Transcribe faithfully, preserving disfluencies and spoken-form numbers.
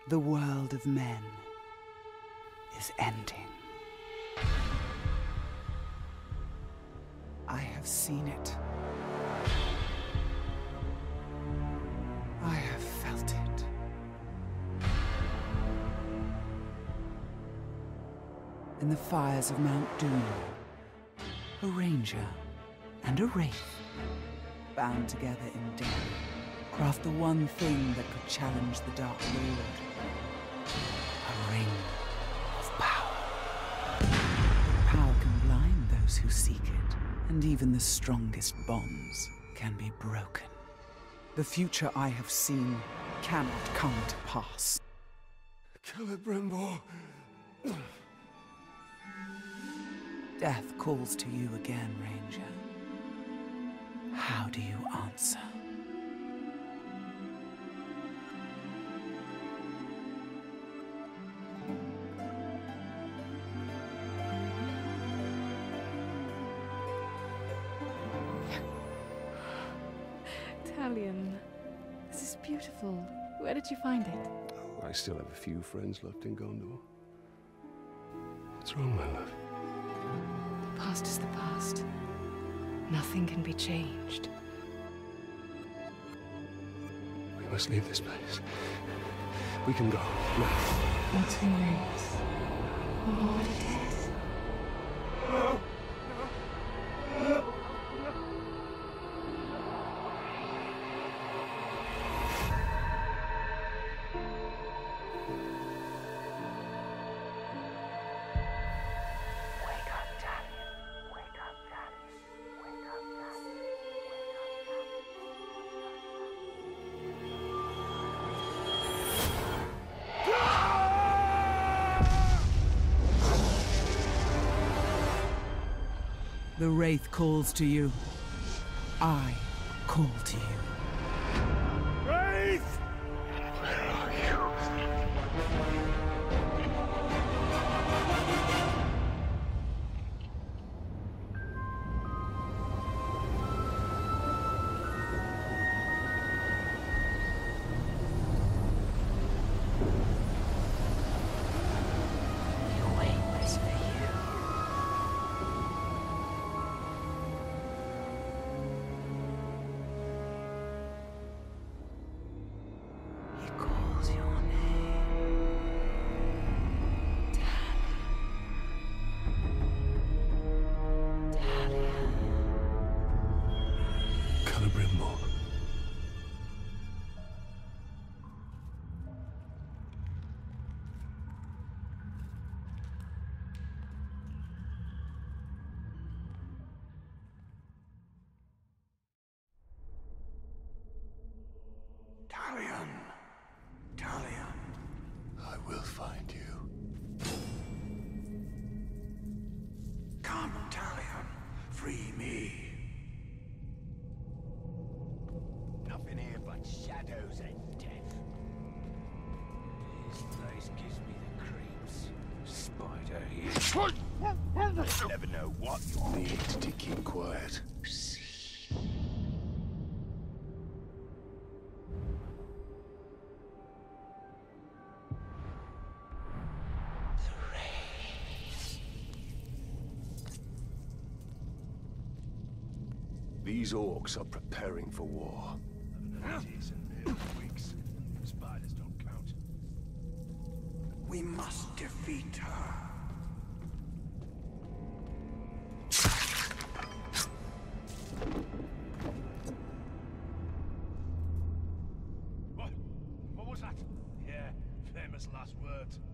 The world of men is ending. I have seen it. I have felt it. In the fires of Mount Doom, a ranger and a wraith, bound together in death, craft the one thing that could challenge the Dark Lord. A ring of power. Power can blind those who seek it, and even the strongest bonds can be broken. The future I have seen cannot come to pass. Celebrimbor. Death calls to you again, Ranger. How do you answer? Talion, this is beautiful. Where did you find it? Oh, I still have a few friends left in Gondor. What's wrong, my love? The past is the past. Nothing can be changed. We must leave this place. We can go now. Not who knows? Or what it is. The Wraith calls to you. I call to you. Wraith! Where are you? Your wait was for you. He calls your name. Talion. Talion. Celebrimbor. Talion. Talion. I will find you. Come, Talion. Free me. Nothing here but shadows and death. This place gives me the creeps. Spider here. Never know what you'll Need to keep quiet. These orcs are preparing for war. Days and mere weeks. Spiders don't count. We must defeat her. What? What was that? Yeah, famous last words.